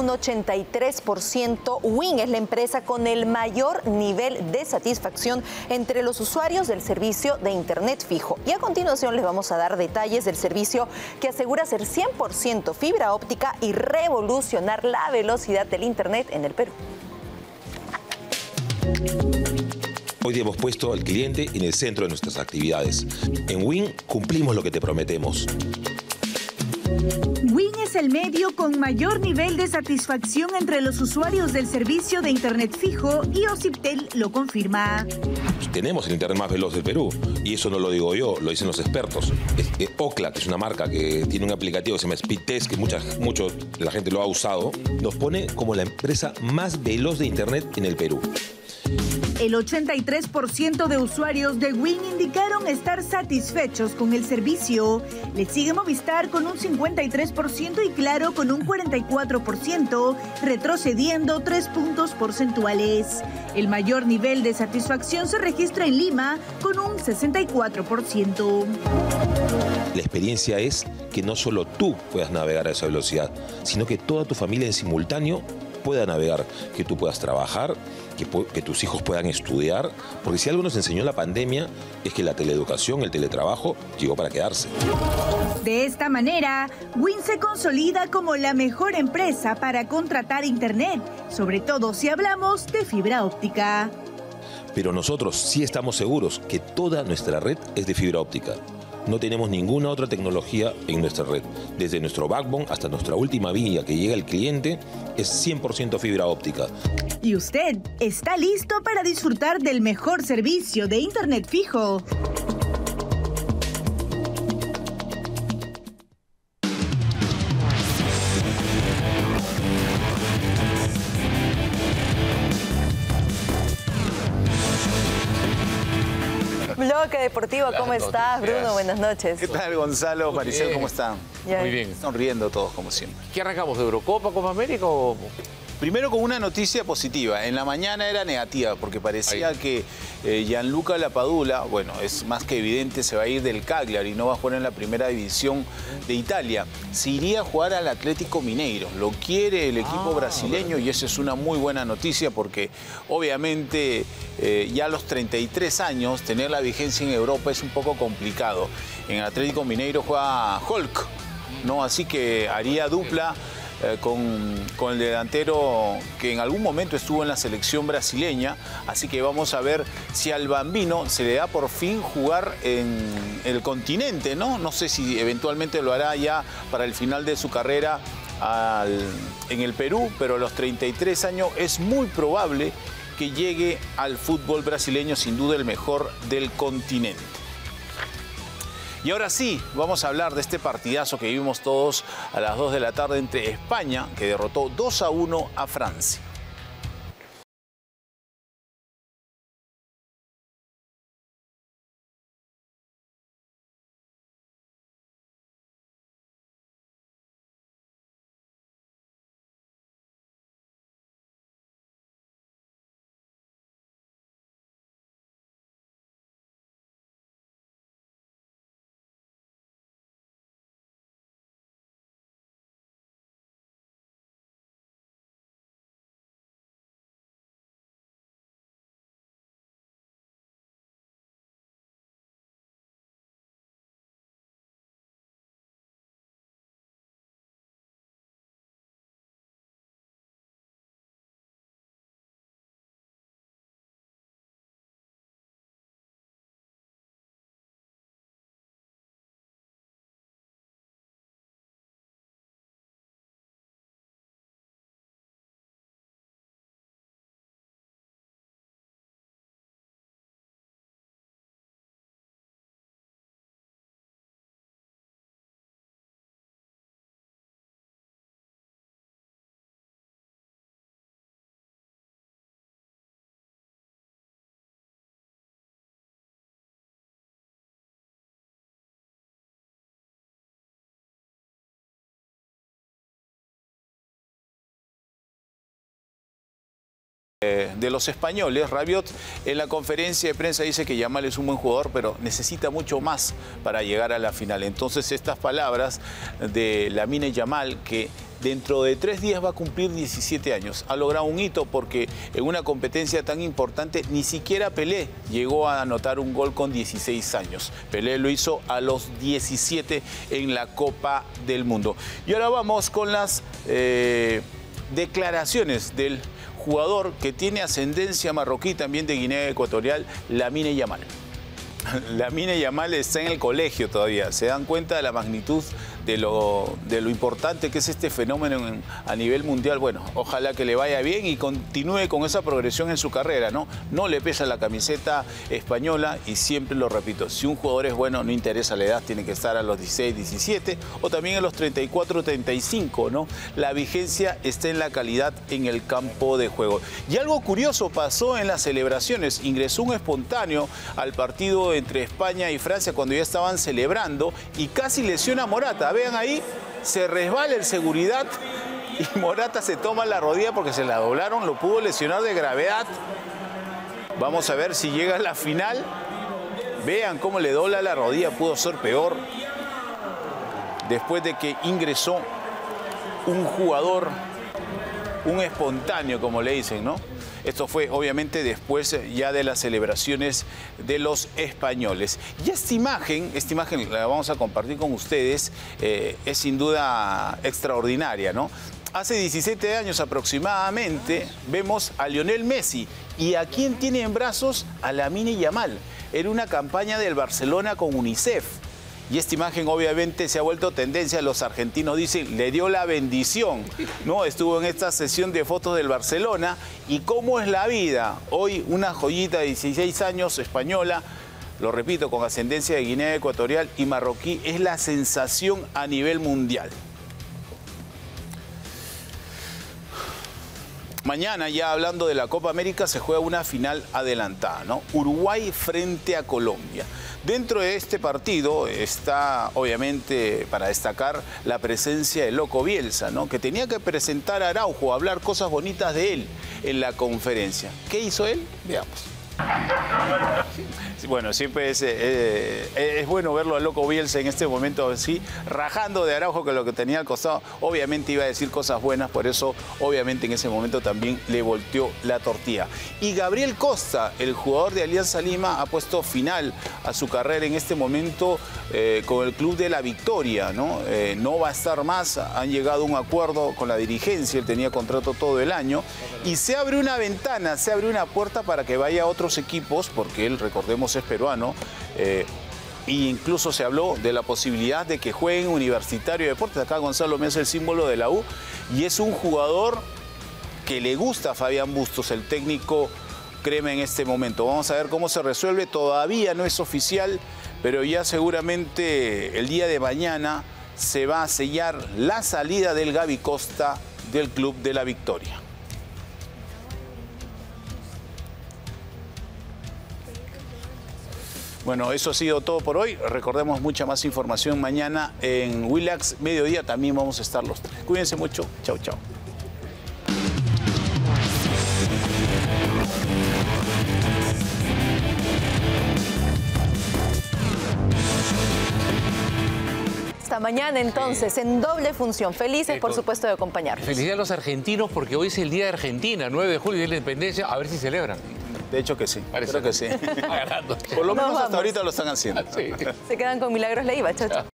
83%. Win es la empresa con el mayor nivel de satisfacción entre los usuarios del servicio de Internet fijo. Y a continuación les vamos a dar detalles del servicio que asegura ser 100% fibra óptica y revolucionar la velocidad del Internet en el Perú. Hoy día hemos puesto al cliente en el centro de nuestras actividades. En Win cumplimos lo que te prometemos. Win es el medio con mayor nivel de satisfacción entre los usuarios del servicio de Internet fijo y Ociptel lo confirma. Tenemos el Internet más veloz del Perú y eso no lo digo yo, lo dicen los expertos. Ookla, que es una marca que tiene un aplicativo que se llama Speedtest, que mucho la gente lo ha usado, nos pone como la empresa más veloz de Internet en el Perú. El 83% de usuarios de Win indicaron estar satisfechos con el servicio. Le sigue Movistar con un 53% y Claro con un 44%, retrocediendo 3 puntos porcentuales. El mayor nivel de satisfacción se registra en Lima con un 64%. La experiencia es que no solo tú puedas navegar a esa velocidad, sino que toda tu familia en simultáneo pueda navegar, que tú puedas trabajar, que tus hijos puedan estudiar, porque si algo nos enseñó la pandemia es que la teleeducación, el teletrabajo, llegó para quedarse. De esta manera, Win se consolida como la mejor empresa para contratar Internet, sobre todo si hablamos de fibra óptica. Pero nosotros sí estamos seguros que toda nuestra red es de fibra óptica. No tenemos ninguna otra tecnología en nuestra red. Desde nuestro backbone hasta nuestra última vía que llega al cliente es 100% fibra óptica. ¿Y usted está listo para disfrutar del mejor servicio de Internet fijo? Bloque Deportivo, ¿cómo estás, Bruno? Buenas noches. ¿Qué tal, Gonzalo? Maricel, ¿cómo están? Ya. Muy bien. Sonriendo todos, como siempre. ¿Qué arrancamos? ¿De Eurocopa, Copa América o...? Primero con una noticia positiva. En la mañana era negativa porque parecía que Gianluca Lapadula, bueno, es más que evidente, se va a ir del Cagliari y no va a jugar en la primera división de Italia. Se iría a jugar al Atlético Mineiro. Lo quiere el equipo brasileño y eso es una muy buena noticia porque obviamente ya a los 33 años tener la vigencia en Europa es un poco complicado. En el Atlético Mineiro juega Hulk, ¿no? Así que haría dupla con el delantero que en algún momento estuvo en la selección brasileña, así que vamos a ver si al Bambino se le da por fin jugar en el continente, ¿no? No sé si eventualmente lo hará ya para el final de su carrera en el Perú, pero a los 33 años es muy probable que llegue al fútbol brasileño, sin duda el mejor del continente. Y ahora sí, vamos a hablar de este partidazo que vimos todos a las 2 de la tarde entre España, que derrotó 2-1 a Francia. De los españoles, Rabiot en la conferencia de prensa dice que Yamal es un buen jugador, pero necesita mucho más para llegar a la final. Entonces estas palabras de Lamine Yamal, que dentro de 3 días va a cumplir 17 años. Ha logrado un hito porque en una competencia tan importante ni siquiera Pelé llegó a anotar un gol con 16 años. Pelé lo hizo a los 17 en la Copa del Mundo. Y ahora vamos con las declaraciones del jugador que tiene ascendencia marroquí, también de Guinea Ecuatorial, Lamine Yamal. Lamine Yamal está en el colegio todavía. ¿Se dan cuenta de la magnitud de lo importante que es este fenómeno a nivel mundial? Bueno, ojalá que le vaya bien y continúe con esa progresión en su carrera, ¿no? No le pesa la camiseta española y siempre lo repito, si un jugador es bueno, no interesa la edad, tiene que estar a los 16, 17 o también a los 34, 35, ¿no? La vigencia está en la calidad en el campo de juego. Y algo curioso pasó en las celebraciones. Ingresó un espontáneo al partido entre España y Francia cuando ya estaban celebrando y casi lesiona a Morata. Vean ahí, se resbala el seguridad y Morata se toma la rodilla porque se la doblaron, lo pudo lesionar de gravedad. Vamos a ver si llega a la final. Vean cómo le dobla la rodilla, pudo ser peor. Después de que ingresó un jugador, un espontáneo, como le dicen, ¿no? Esto fue obviamente después ya de las celebraciones de los españoles. Y esta imagen la vamos a compartir con ustedes, es sin duda extraordinaria, ¿no? Hace 17 años aproximadamente vemos a Lionel Messi. ¿Y a quién tiene en brazos? A Lamine Yamal. Era una campaña del Barcelona con UNICEF. Y esta imagen obviamente se ha vuelto tendencia. Los argentinos dicen, le dio la bendición, ¿no? Estuvo en esta sesión de fotos del Barcelona. ¿Y cómo es la vida? Hoy una joyita de 16 años, española, lo repito, con ascendencia de Guinea Ecuatorial y marroquí, es la sensación a nivel mundial. Mañana, ya hablando de la Copa América, se juega una final adelantada, ¿no? Uruguay frente a Colombia. Dentro de este partido está, obviamente, para destacar la presencia del Loco Bielsa, ¿no? Que tenía que presentar a Araujo, hablar cosas bonitas de él en la conferencia. ¿Qué hizo él? Veamos. Bueno, siempre es bueno verlo al Loco Bielsa en este momento así, rajando de Araujo, que lo que tenía al costado, obviamente iba a decir cosas buenas, por eso obviamente en ese momento también le volteó la tortilla. Y Gabriel Costa, el jugador de Alianza Lima, ha puesto final a su carrera en este momento con el Club de la Victoria, ¿no? No va a estar más, han llegado a un acuerdo con la dirigencia, él tenía contrato todo el año, y se abre una ventana, se abre una puerta para que vaya a otros equipos, porque él, recordemos, es peruano, e incluso se habló de la posibilidad de que juegue en Universitario de Deportes. Acá Gonzalo me hace el símbolo de la U, y es un jugador que le gusta a Fabián Bustos, el técnico crema en este momento. Vamos a ver cómo se resuelve, todavía no es oficial, pero ya seguramente el día de mañana se va a sellar la salida del Gaby Costa del Club de la Victoria. Bueno, eso ha sido todo por hoy. Recordemos mucha más información mañana en Willax Mediodía. También vamos a estar los tres. Cuídense mucho. Chau, chau. Hasta mañana entonces, en doble función. Felices, por supuesto, de acompañarnos. Felicidades a los argentinos porque hoy es el Día de Argentina, 9 de julio, Día de la Independencia. A ver si celebran. De hecho que sí, Parece creo que sí. Agarrando. Por lo menos hasta ahorita lo están haciendo. Sí. Se quedan con Milagros Leiva. Chau, chau.